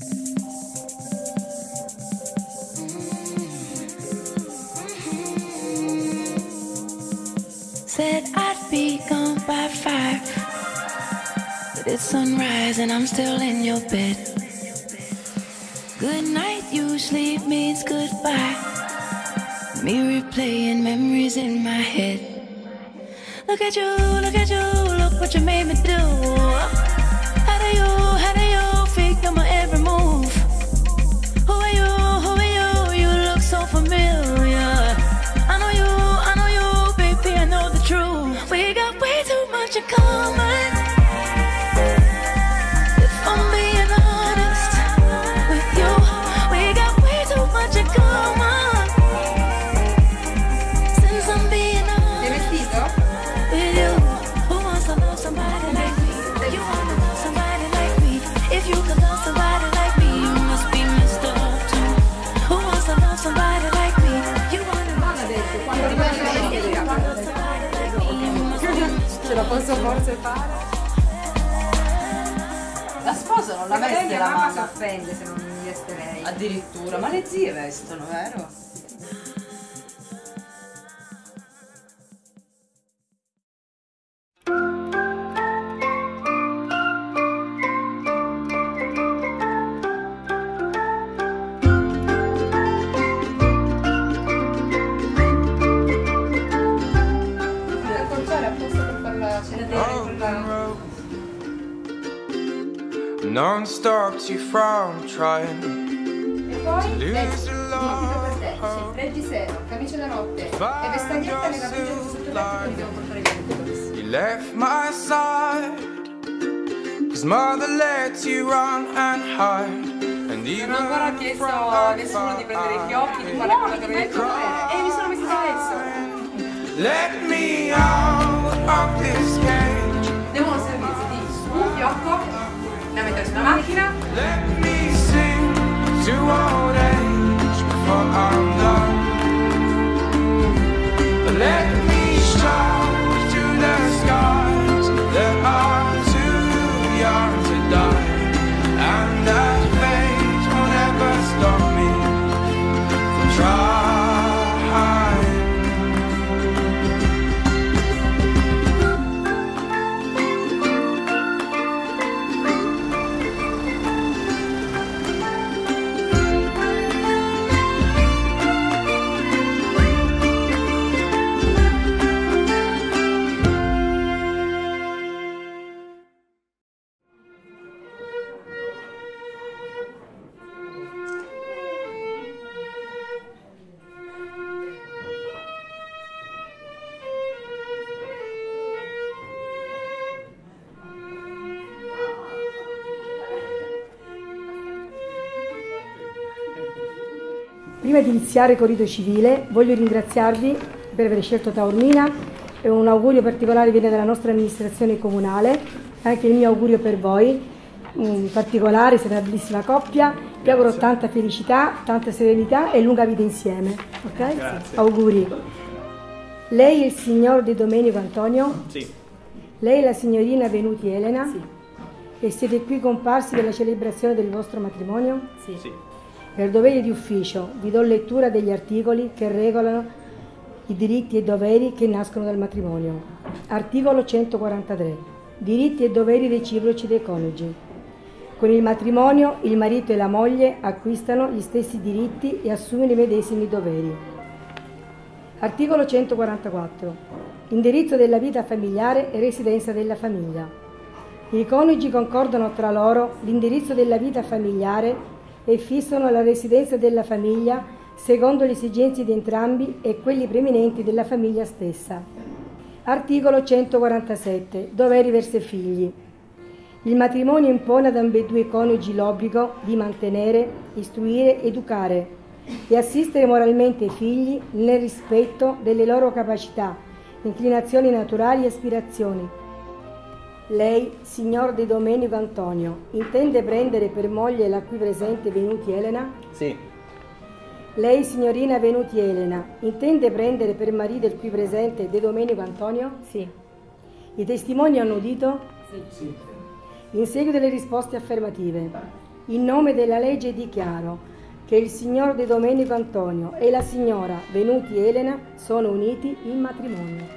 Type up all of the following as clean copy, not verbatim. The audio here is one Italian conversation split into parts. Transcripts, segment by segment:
Said I'd be gone by 5, but it's sunrise and I'm still in your bed. Good night usually means goodbye. Me replaying memories in my head. Look at you, look what you made me do. How do you figure my every move? Who are you, you look so familiar. I know you, baby, I know the truth. We got way too much in common. If I'm being honest with you, we got way too much in common. Since I'm being honest with you, who wants to love somebody like me? You want to love somebody like me. If you could love somebody like me, you must be messed up too. Who wants to love somebody like me? You want to love somebody like me. Ce la posso forse fare? La sposa non la veste mia la mamma si maga. offende se non mi veste lei. Addirittura, ma le zie vestono, vero? Non-stop to from trying E poi lose the per te, love. sì, reggiseno, camicia da notte e vestaglietta nella vita di sotto il letto che mi devo portare via. You left my side, 'cause mother let you run and hide. And even Non ho ancora chiesto a nessuno di prendere i fiocchi, di fare quello che mi hai detto e mi sono messa adesso. let me out of this cage. Devo un servizio di un fiocco, da mettere sulla macchina. Let me sing to old age before I'm done. Let me shout to the skies that I'm too young to die, and that fate won't ever stop me from trying. Prima di iniziare con il rito civile voglio ringraziarvi per aver scelto Taormina e un augurio particolare viene dalla nostra amministrazione comunale, anche il mio augurio per voi, in particolare siete una bellissima coppia, vi auguro tanta felicità, tanta serenità e lunga vita insieme. Ok? Grazie. Auguri. Lei è il signor Di Domenico Antonio? Sì. Lei è la signorina Venuti Elena? Sì. E siete qui comparsi per la celebrazione del vostro matrimonio? Sì. Sì. Per dovere di ufficio vi do lettura degli articoli che regolano i diritti e doveri che nascono dal matrimonio. Articolo 143. Diritti e doveri reciproci dei coniugi. Con il matrimonio il marito e la moglie acquistano gli stessi diritti e assumono i medesimi doveri. Articolo 144. Indirizzo della vita familiare e residenza della famiglia. I coniugi concordano tra loro l'indirizzo della vita familiare e fissano la residenza della famiglia secondo le esigenze di entrambi e quelli preminenti della famiglia stessa. Articolo 147. Doveri verso i figli. Il matrimonio impone ad ambedue i coniugi l'obbligo di mantenere, istruire, educare e assistere moralmente i figli nel rispetto delle loro capacità, inclinazioni naturali e aspirazioni. Lei, signor Di Domenico Antonio, intende prendere per moglie la qui presente Venuti Elena? Sì. Lei, signorina Venuti Elena, intende prendere per marito il qui presente Di Domenico Antonio? Sì. I testimoni hanno udito? Sì. In seguito alle risposte affermative. In nome della legge dichiaro che il signor De Domenico Antonio e la signora Venuti Elena sono uniti in matrimonio.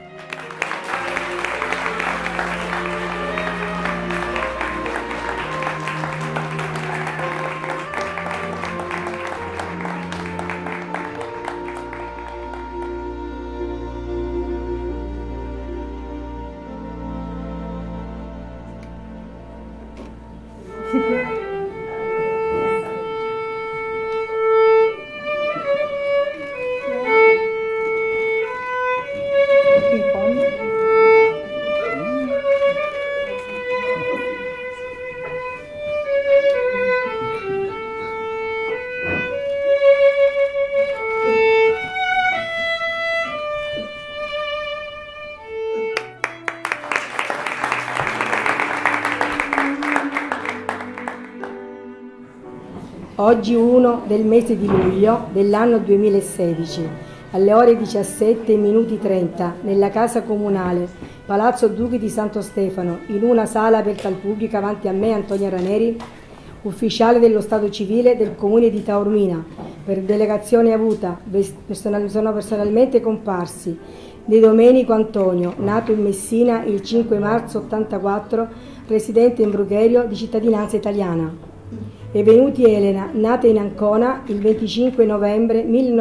Oggi 1 del mese di luglio dell'anno 2016, alle ore 17:30, nella casa comunale Palazzo Duchi di Santo Stefano, in una sala aperta al pubblico avanti a me, Antonia Raneri, ufficiale dello Stato civile del Comune di Taormina, per delegazione avuta, sono personalmente comparsi De Domenico Antonio, nato in Messina il 5 marzo 84, residente in Brugherio, di cittadinanza italiana, e Venuti Elena, nata in Ancona il 25 novembre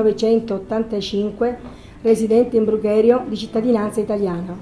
1985, residente in Brugherio, di cittadinanza italiana,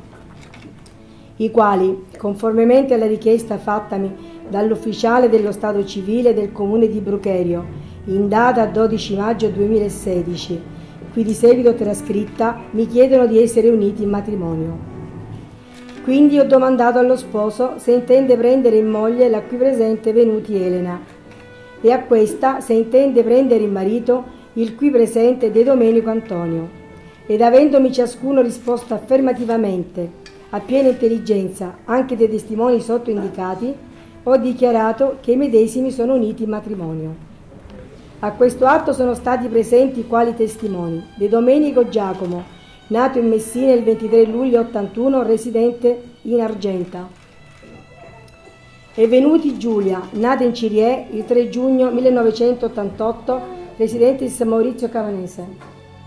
i quali, conformemente alla richiesta fattami dall'ufficiale dello Stato civile del Comune di Brugherio in data 12 maggio 2016, qui di seguito trascritta, mi chiedono di essere uniti in matrimonio. Quindi ho domandato allo sposo se intende prendere in moglie la qui presente Venuti Elena, e a questa se intende prendere in marito il qui presente De Domenico Antonio, ed avendomi ciascuno risposto affermativamente, a piena intelligenza anche dei testimoni sottoindicati, ho dichiarato che i medesimi sono uniti in matrimonio. A questo atto sono stati presenti quali testimoni De Domenico Giacomo, nato in Messina il 23 luglio 81, residente in Argenta, e Venuti Giulia, nata in Cirie il 3 giugno 1988, residente in San Maurizio Cavanese.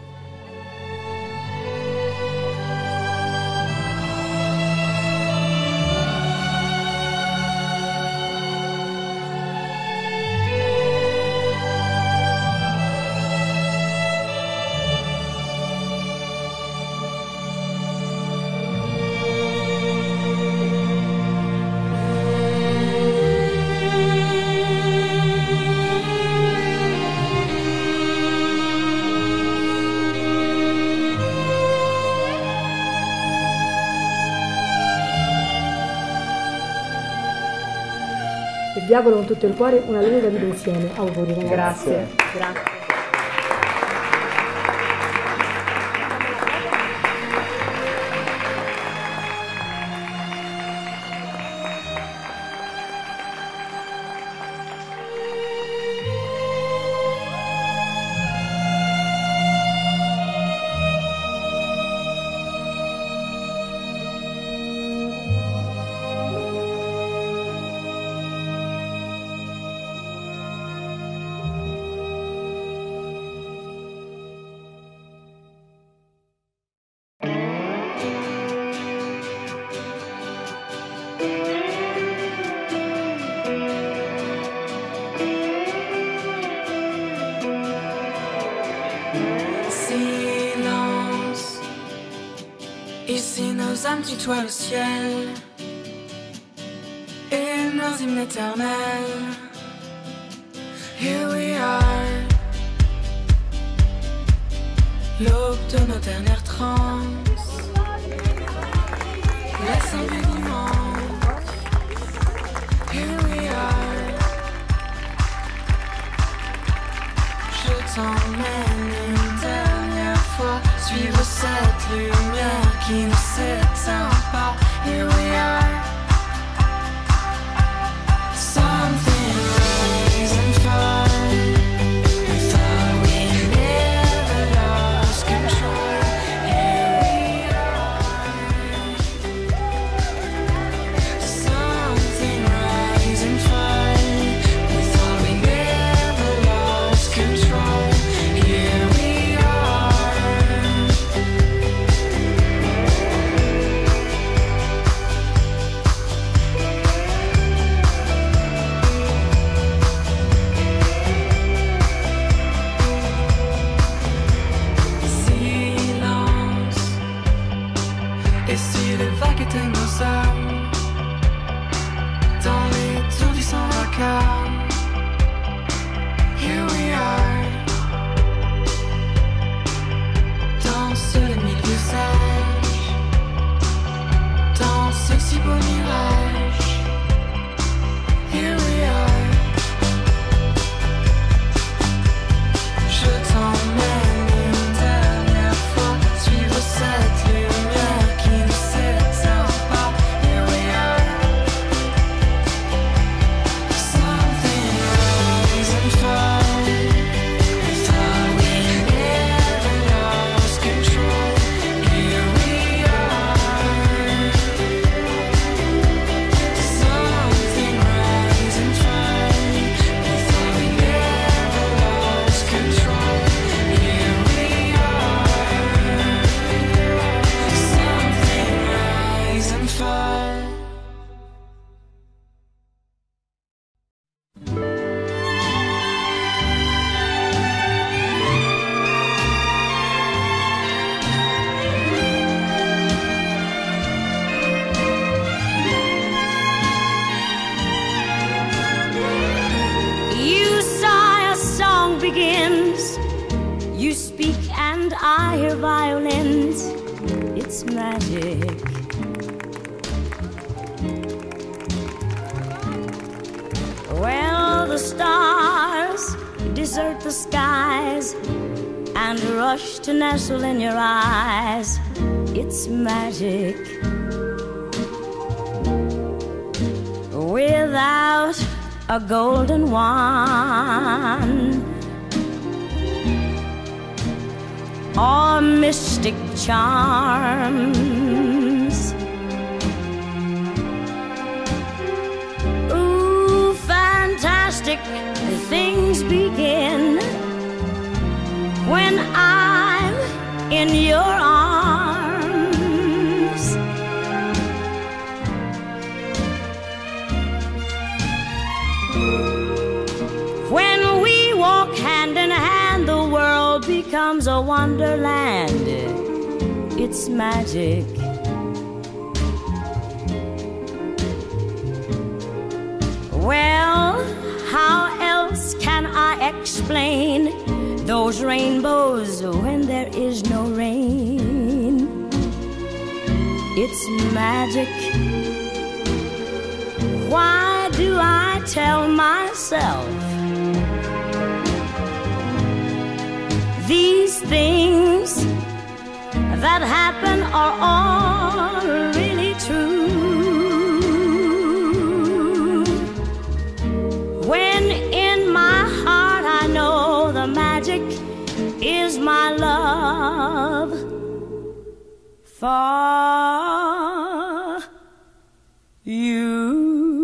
Vi auguro con tutto il cuore una lunga vita insieme. Auguri ragazzi. Grazie. Grazie. Ici nos âmes tutoient le ciel et nos hymnes éternels. Here we are, l'aube de nos dernières transes, laisse un vie immense. Here we are, je t'emmène une dernière fois suivre cette lumière qui ne s'éteint pas. Here we are, something rising fire. We thought we never lost control. Here we are, something rising fire. We thought we begins. You speak and I hear violins. It's magic. Well, the stars desert the skies and rush to nestle in your eyes. It's magic. Without a golden wand or mystic charms, ooh, fantastic things begin when I'm in your arms. When we walk hand in hand, the world becomes a wonderland. It's magic. Well, how else can I explain those rainbows when there is no rain? It's magic. Why do I tell myself these things that happen are all really true? When in my heart I know the magic is my love for you.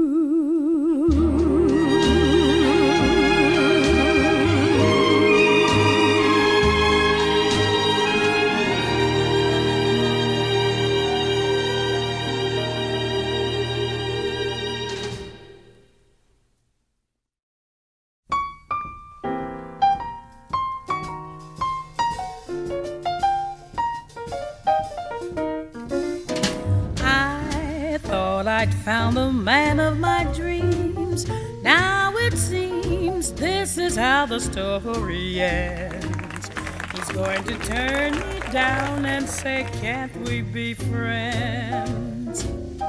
I'd found the man of my dreams. Now it seems this is how the story ends. He's going to turn me down and say, can't we be friends?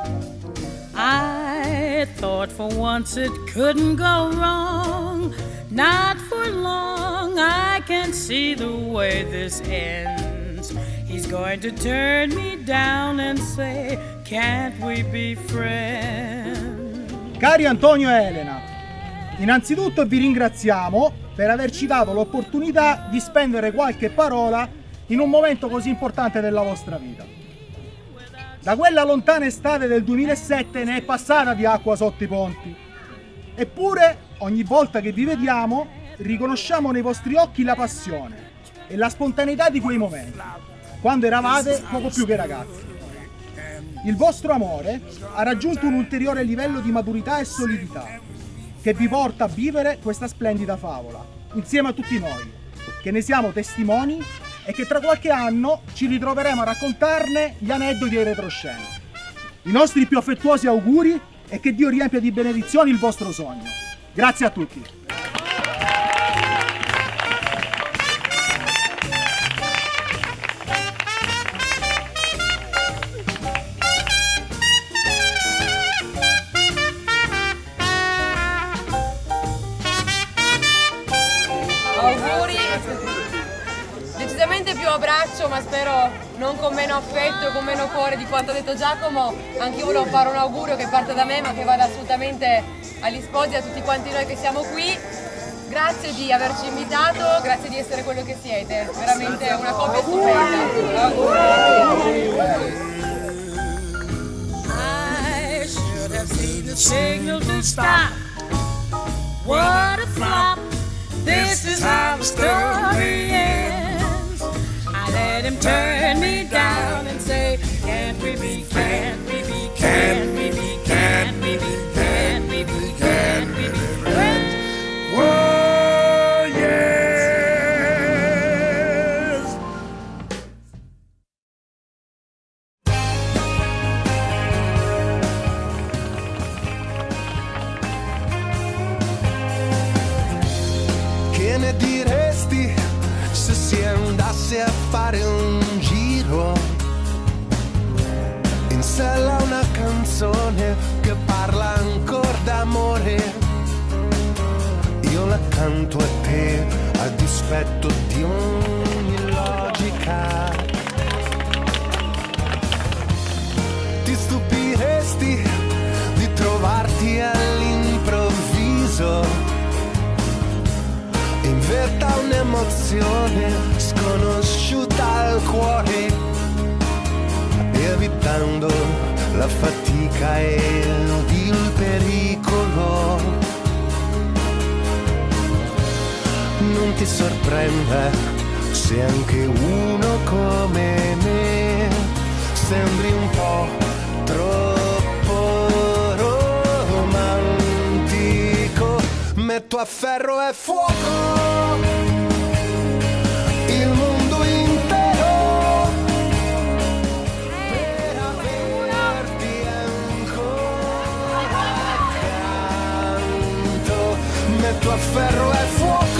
I thought for once it couldn't go wrong. Not for long, I can see the way this ends. He's going to turn me down and say, can't we be friends? Cari Antonio e Elena, innanzitutto vi ringraziamo per averci dato l'opportunità di spendere qualche parola in un momento così importante della vostra vita. Da quella lontana estate del 2007 ne è passata di acqua sotto i ponti. Eppure, ogni volta che vi vediamo, riconosciamo nei vostri occhi la passione e la spontaneità di quei momenti, quando eravate poco più che ragazzi. Il vostro amore ha raggiunto un ulteriore livello di maturità e solidità che vi porta a vivere questa splendida favola, insieme a tutti noi, che ne siamo testimoni e che tra qualche anno ci ritroveremo a raccontarne gli aneddoti e i retroscena. I nostri più affettuosi auguri e che Dio riempia di benedizioni il vostro sogno. Grazie a tutti. Auguri, decisamente più abbraccio, ma spero non con meno affetto e con meno cuore di quanto ha detto Giacomo. Anche io volevo fare un augurio che parte da me, ma che vada assolutamente agli sposi e a tutti quanti noi che siamo qui. Grazie di averci invitato, grazie di essere quello che siete, veramente una coppia stupenda. Auguri. I should have seen the signal to stop. What a flop. This is how the story ends. I let him turn me down and say, can't we be, can't we be, can't we be, can't we be, can't we be, can't we be friends? Oh, yes. Che ne dire io la canto a te a dispetto di ogni logica. Ti stupiresti di trovarti all'improvviso in vetta un'emozione sconosciuta al cuore, evitando la fatica ed il pericolo. Non ti sorprende se anche uno come me sembri un po' troppo romantico. Metto a ferro e fuoco il mondo intero per averti ancora accanto. Metto a ferro e fuoco